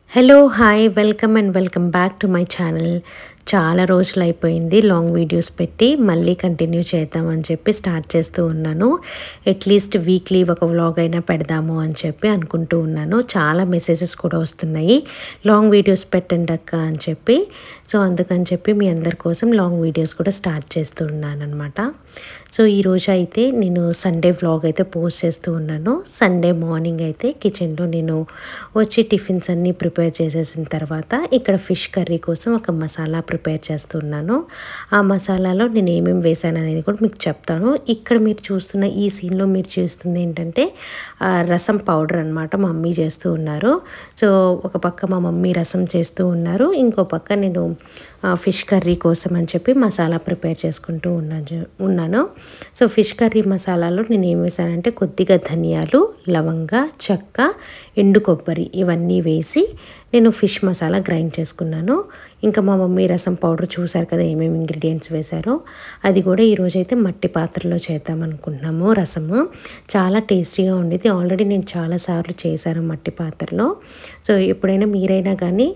Hello hi welcome and welcome back to my channel. చాలా రోజులు అయిపోయింది లాంగ్ వీడియోస్ పెట్టి, మళ్ళీ కంటిన్యూ చేద్దామని చెప్పి స్టార్ట్ చేస్తూ ఉన్నాను. అట్లీస్ట్ వీక్లీ ఒక వ్లాగ్ అయినా పెడదాము అని చెప్పి అనుకుంటూ ఉన్నాను. చాలా మెసేజెస్ కూడా వస్తున్నాయి, లాంగ్ వీడియోస్ పెట్టండి అక్క అని చెప్పి. సో అందుకని చెప్పి మీ అందరి కోసం లాంగ్ వీడియోస్ కూడా స్టార్ట్ చేస్తూ ఉన్నాను అనమాట. సో ఈరోజు అయితే నేను సండే వ్లాగ్ అయితే పోస్ట్ చేస్తూ ఉన్నాను. సండే మార్నింగ్ అయితే కిచెన్లో నేను వచ్చి టిఫిన్స్ అన్నీ ప్రిపేర్ చేసేసిన తర్వాత ఇక్కడ ఫిష్ కర్రీ కోసం ఒక మసాలా ప్రిపేర్ చేస్తున్నాను. ఆ మసాలాలో నేను ఏమేమి వేసాను అనేది కూడా మీకు చెప్తాను. ఇక్కడ మీరు చూస్తున్న ఈ సీన్లో మీరు చూస్తుంది ఏంటంటే రసం పౌడర్ అనమాట. మా మమ్మీ చేస్తూ ఉన్నారు. సో ఒక పక్క మా మమ్మీ రసం చేస్తూ ఉన్నారు, ఇంకో పక్క నేను ఫిష్ కర్రీ కోసం అని చెప్పి మసాలా ప్రిపేర్ చేసుకుంటూ ఉన్నాను. సో ఫిష్ కర్రీ మసాలాలో నేను ఏం వేసానంటే కొద్దిగా ధనియాలు, లవంగ, చెక్క, ఎండు కొబ్బరి ఇవన్నీ వేసి నేను ఫిష్ మసాలా గ్రైండ్ చేసుకున్నాను. ఇంకా మా మమ్మీ రసం పౌడర్ చూసారు కదా ఏమేమి ఇంగ్రీడియంట్స్ వేశారో, అది కూడా ఈరోజైతే మట్టి పాత్రలో చేద్దాం అనుకుంటున్నాము. రసము చాలా టేస్టీగా ఉండేది. ఆల్రెడీ నేను చాలాసార్లు చేశాను మట్టి పాత్రలో. సో ఎప్పుడైనా మీరైనా కానీ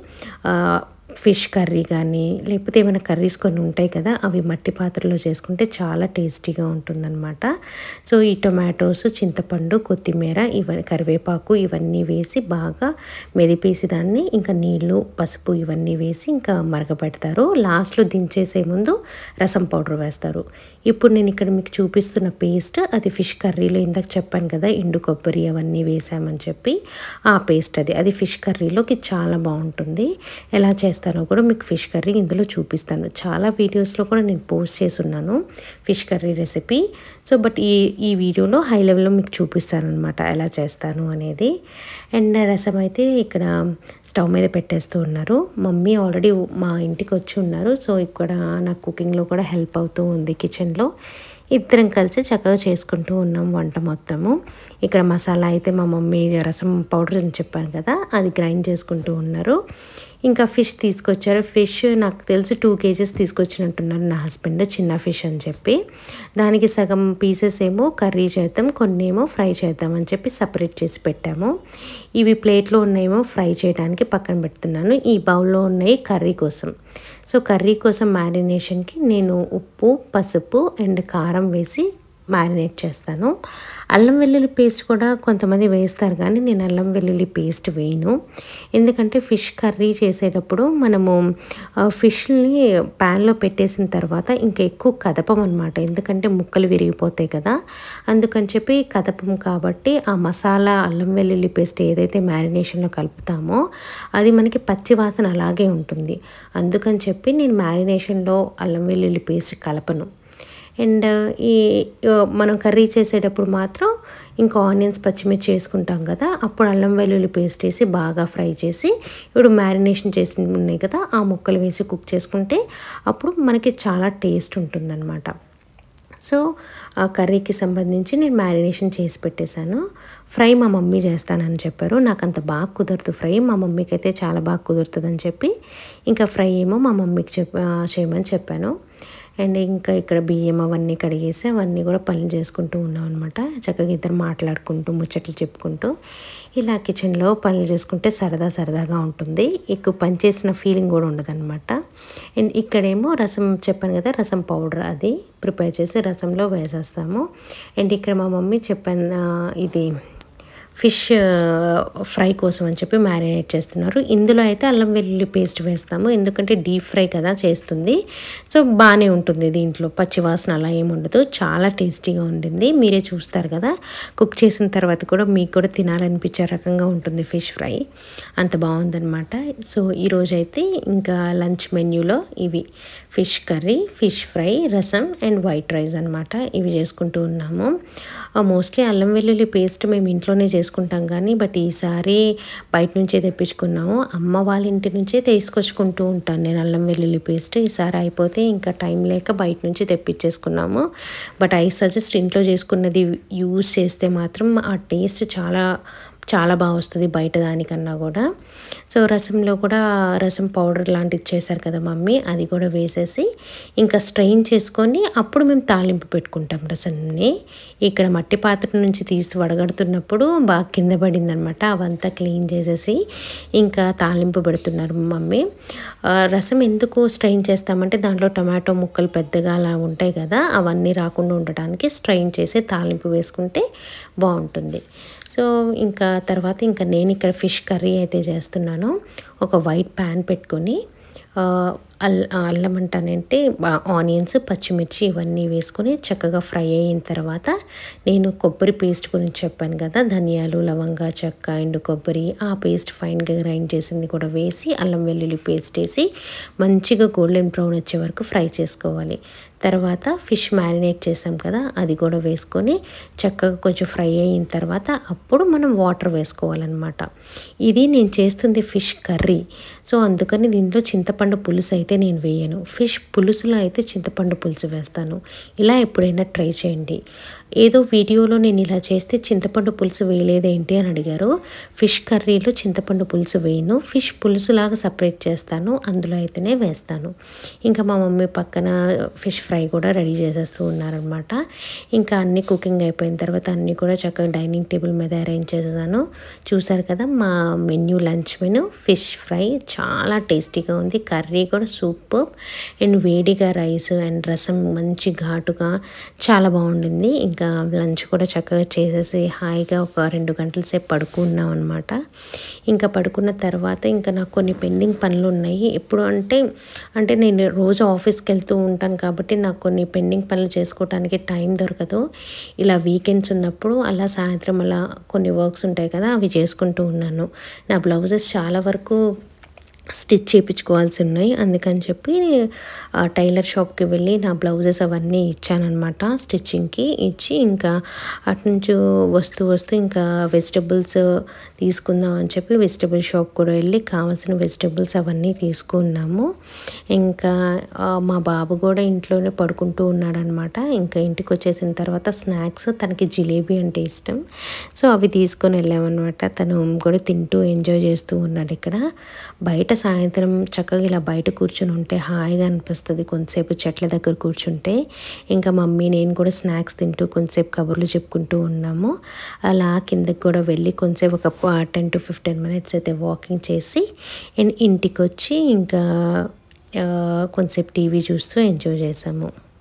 ఫిష్ కర్రీ కానీ లేకపోతే ఏమైనా కర్రీస్ కొన్ని ఉంటాయి కదా, అవి మట్టి పాత్రలో చేసుకుంటే చాలా టేస్టీగా ఉంటుందన్నమాట. సో ఈ టొమాటోస్, చింతపండు, కొత్తిమీర, ఇవన్నీ కరివేపాకు ఇవన్నీ వేసి బాగా మెదిపేసి దాన్ని ఇంకా నీళ్ళు, పసుపు ఇవన్నీ వేసి ఇంకా మరగపెడతారు. లాస్ట్లో దించేసే ముందు రసం పౌడర్ వేస్తారు. ఇప్పుడు నేను ఇక్కడ మీకు చూపిస్తున్న పేస్ట్ అది ఫిష్ కర్రీలో ఇందాక చెప్పాను కదా ఎండు కొబ్బరి అవన్నీ వేసామని చెప్పి, ఆ పేస్ట్ అది ఫిష్ కర్రీలోకి చాలా బాగుంటుంది. ఎలా చేస్తానో కూడా మీకు ఫిష్ కర్రీ ఇందులో చూపిస్తాను. చాలా వీడియోస్లో కూడా నేను పోస్ట్ చేసి ఉన్నాను fish curry recipe. So but ఈ వీడియోలో హై లెవెల్లో మీకు చూపిస్తాను అనమాట ఎలా చేస్తాను అనేది. అండ్ రసం అయితే ఇక్కడ స్టవ్ మీద పెట్టేస్తూ ఉన్నారు. మమ్మీ ఆల్రెడీ మా ఇంటికి వచ్చి ఉన్నారు. సో ఇక్కడ నాకు కుకింగ్లో కూడా హెల్ప్ అవుతూ ఉంది. కిచెన్లో ఇద్దరం కలిసి చక్కగా చేసుకుంటూ ఉన్నాం వంట మొత్తము. ఇక్కడ మసాలా అయితే మా మమ్మీ రసం పౌడర్ అని చెప్పాను కదా, అది గ్రైండ్ చేసుకుంటూ ఉన్నారు. ఇంకా ఫిష్ తీసుకొచ్చారు. ఫిష్ నాకు తెలిసి 2 kgs తీసుకొచ్చినట్టున్నారు నా హస్బెండ్, చిన్న ఫిష్ అని చెప్పి. దానికి సగం పీసెస్ ఏమో కర్రీ చేద్దాం, కొన్ని ఏమో ఫ్రై చేద్దాం అని చెప్పి సపరేట్ చేసి పెట్టాము. ఇవి ప్లేట్లో ఉన్నాయేమో ఫ్రై చేయడానికి పక్కన పెడుతున్నాను. ఈ బౌల్లో ఉన్నాయి కర్రీ కోసం. సో కర్రీ కోసం మ్యారినేషన్కి నేను ఉప్పు, పసుపు అండ్ కారం వేసి మ్యారినేట్ చేస్తాను. అల్లం వెల్లుల్లి పేస్ట్ కూడా కొంతమంది వేస్తారు, కానీ నేను అల్లం వెల్లుల్లి పేస్ట్ వేయను. ఎందుకంటే ఫిష్ కర్రీ చేసేటప్పుడు మనము ఫిష్ని ప్యాన్లో పెట్టేసిన తర్వాత ఇంకా ఎక్కువ కదపం అనమాట, ఎందుకంటే ముక్కలు విరిగిపోతాయి కదా, అందుకని చెప్పి కదపం. కాబట్టి ఆ మసాలా అల్లం వెల్లుల్లి పేస్ట్ ఏదైతే మ్యారినేషన్లో కలుపుతామో అది మనకి పచ్చి వాసన అలాగే ఉంటుంది. అందుకని చెప్పి నేను మ్యారినేషన్లో అల్లం వెల్లుల్లి పేస్ట్ కలపను. అండ్ మనం కర్రీ చేసేటప్పుడు మాత్రం ఇంకా ఆనియన్స్, పచ్చిమిర్చి వేసుకుంటాం కదా, అప్పుడు అల్లం వెల్లుల్లి పేస్ట్ వేసి బాగా ఫ్రై చేసి ఇప్పుడు మ్యారినేషన్ చేసి ఉన్నాయి కదా ఆ ముక్కలు వేసి కుక్ చేసుకుంటే అప్పుడు మనకి చాలా టేస్ట్ ఉంటుందన్నమాట. సో ఆ కర్రీకి సంబంధించి నేను మ్యారినేషన్ చేసి పెట్టేశాను. ఫ్రై మా మమ్మీ చేస్తానని చెప్పారు. నాకు అంత బాగా కుదరదు ఫ్రై, మా మమ్మీకి అయితే చాలా బాగా కుదురుతుందని చెప్పి ఇంకా ఫ్రై ఏమో మా మమ్మీకి చేయమని చెప్పాను. అండ్ ఇంకా ఇక్కడ బియ్యం అవన్నీ కడిగేసి అవన్నీ కూడా పనులు చేసుకుంటూ ఉన్నాం అనమాట. చక్కగా ఇద్దరు మాట్లాడుకుంటూ ముచ్చట్లు చెప్పుకుంటూ ఇలా కిచెన్లో పనులు చేసుకుంటే సరదాగా ఉంటుంది. ఎక్కువ పని చేసిన ఫీలింగ్ కూడా ఉండదన్నమాట. అండ్ ఇక్కడేమో రసం చెప్పాను కదా, రసం పౌడర్ అది ప్రిపేర్ చేసి రసంలో వేసేస్తాము. అండ్ ఇక్కడ మా మమ్మీ చెప్పాను ఇది ఫిష్ ఫ్రై కోసం అని చెప్పి మ్యారినేట్ చేస్తున్నారు. ఇందులో అయితే అల్లం వెల్లుల్లి పేస్ట్ వేస్తాము, ఎందుకంటే డీప్ ఫ్రై కదా చేస్తుంది. సో బాగానే ఉంటుంది, దీంట్లో పచ్చివాసన అలా ఏమి ఉండదు. చాలా టేస్టీగా ఉండింది. మీరే చూస్తారు కదా, కుక్ చేసిన తర్వాత కూడా మీకు కూడా తినాలనిపించే రకంగా ఉంటుంది ఫిష్ ఫ్రై, అంత బాగుందనమాట. సో ఈరోజు అయితే ఇంకా లంచ్ మెన్యూలో ఇవి fish curry, fish fry, rasam and white rice అనమాట. ఇవి చేసుకుంటూ ఉన్నాము. మోస్ట్లీ అల్లం వెల్లుల్లి పేస్ట్ మేము ఇంట్లోనే చేసుకుంటాం, కానీ బట్ ఈసారి బయట నుంచే తెప్పించుకున్నాము. అమ్మ వాళ్ళ ఇంటి నుంచే తీసుకొచ్చుకుంటూ ఉంటాను నేను అల్లం వెల్లుల్లి పేస్ట్. ఈసారి అయిపోతే ఇంకా టైం లేక బయట నుంచి తెప్పించేసుకున్నాము. బట్ ఐ సజెస్ట్ ఇంట్లో చేసుకున్నది యూజ్ చేస్తే మాత్రం ఆ టేస్ట్ చాలా చాలా బాగా వస్తుంది బయట దానికన్నా కూడా. సో రసంలో కూడా రసం పౌడర్ లాంటిది చేశారు కదా మమ్మీ, అది కూడా వేసేసి ఇంకా స్ట్రెయిన్ చేసుకొని అప్పుడు మేము తాలింపు పెట్టుకుంటాం రసంని. ఇక్కడ మట్టి పాత్ర నుంచి తీసి వడగడుతున్నప్పుడు బాగా కింద పడిందనమాట, అవంతా క్లీన్ చేసేసి ఇంకా తాలింపు పెడుతున్నారు మమ్మీ. రసం ఎందుకు స్ట్రెయిన్ చేస్తామంటే దాంట్లో టమాటో ముక్కలు పెద్దగా అలా ఉంటాయి కదా, అవన్నీ రాకుండా ఉండటానికి స్ట్రెయిన్ చేసి తాలింపు వేసుకుంటే బాగుంటుంది. సో ఇంకా తర్వాత ఇంకా నేను ఇక్కడ ఫిష్ కర్రీ అయితే చేస్తున్నాను. ఒక వైట్ ప్యాన్ పెట్టుకొని అల్లం అంటానంటే ఆనియన్స్, పచ్చిమిర్చి ఇవన్నీ వేసుకొని చక్కగా ఫ్రై అయిన తర్వాత నేను కొబ్బరి పేస్ట్ గురించి చెప్పాను కదా, ధనియాలు, లవంగా, చెక్క, ఎండు కొబ్బరి, ఆ పేస్ట్ ఫైన్గా గ్రైండ్ చేసింది కూడా వేసి అల్లం వెల్లుల్లి పేస్ట్ వేసి మంచిగా గోల్డెన్ బ్రౌన్ వచ్చే వరకు ఫ్రై చేసుకోవాలి. తర్వాత ఫిష్ మ్యారినేట్ చేసాం కదా, అది కూడా వేసుకొని చక్కగా కొంచెం ఫ్రై అయిన తర్వాత అప్పుడు మనం వాటర్ వేసుకోవాలన్నమాట. ఇది నేను చేస్తుంది ఫిష్ కర్రీ, సో అందుకని దీంట్లో చింతపండు పులుసు అయితే నేను వేయను. ఫిష్ పులుసులో అయితే చింతపండు పులుసు వేస్తాను. ఇలా ఎప్పుడైనా ట్రై చేయండి. ఏదో వీడియోలో నేను ఇలా చేస్తే చింతపండు పులుసు వేయలేదేంటి అని అడిగారు. ఫిష్ కర్రీలో చింతపండు పులుసు వేయను, ఫిష్ పులుసులాగా సపరేట్ చేస్తాను, అందులో అయితేనే వేస్తాను. ఇంకా మా మమ్మీ పక్కన ఫిష్ ఫ్రై కూడా రెడీ చేసేస్తూ ఉన్నారనమాట. ఇంకా అన్నీ కుకింగ్ అయిపోయిన తర్వాత అన్నీ కూడా చక్కగా డైనింగ్ టేబుల్ మీద అరేంజ్ చేసేసాను. చూసారు కదా మా menu, lunch menu. Fish fry చాలా టేస్టీగా ఉంది, కర్రీ కూడా సూపర్, అండ్ వేడిగా రైస్ అండ్ రసం మంచి ఘాటుగా చాలా బాగుండింది. ఇంకా లంచ్ కూడా చక్కగా చేసేసి హాయిగా ఒక 2 గంటల సేపు పడుకున్నాం అనమాట. ఇంకా పడుకున్న తర్వాత ఇంకా నాకు కొన్ని పెండింగ్ పనులు ఉన్నాయి. ఎప్పుడు అంటే నేను రోజు ఆఫీస్కి వెళ్తూ ఉంటాను కాబట్టి నాకు కొన్ని పెండింగ్ పనులు చేసుకోవడానికి టైం దొరకదు. ఇలా వీకెండ్స్ ఉన్నప్పుడు అలా సాయంత్రం అలా కొన్ని వర్క్స్ ఉంటాయి కదా, అవి చేసుకుంటూ ఉన్నాను. నా బ్లౌజెస్ చాలా వరకు స్టిచ్ చేయించుకోవాల్సి ఉన్నాయి, అందుకని చెప్పి టైలర్ షాప్కి వెళ్ళి నా బ్లౌజెస్ అవన్నీ ఇచ్చానమాట స్టిచ్చింగ్కి. ఇచ్చి ఇంకా అటు నుంచి వస్తూ ఇంకా వెజిటబుల్స్ తీసుకుందాం అని చెప్పి వెజిటబుల్ షాప్ కూడా వెళ్ళి కావాల్సిన వెజిటబుల్స్ అవన్నీ తీసుకున్నాము. ఇంకా మా బాబు కూడా ఇంట్లోనే పడుకుంటూ ఉన్నాడనమాట. ఇంకా ఇంటికి వచ్చేసిన తర్వాత స్నాక్స్, తనకి జిలేబీ అంటే ఇష్టం, సో అవి తీసుకొని వెళ్ళామన్నమాట. తను కూడా తింటూ ఎంజాయ్ చేస్తూ ఉన్నాడు. ఇక్కడ బయట సాయంత్రం చక్కగా ఇలా బయట కూర్చొని ఉంటే హాయిగా అనిపిస్తుంది, కొంతసేపు చెట్ల దగ్గర కూర్చుంటే. ఇంకా మమ్మీ నేను కూడా స్నాక్స్ తింటూ కొంతసేపు కబుర్లు చెప్పుకుంటూ ఉన్నాము. అలా కిందకి కూడా వెళ్ళి కొంతసేపు ఒక 10 to 15 minutes అయితే వాకింగ్ చేసి ఇంటికి వచ్చి ఇంకా కొంతసేపు టీవీ చూస్తూ ఎంజాయ్ చేసాము.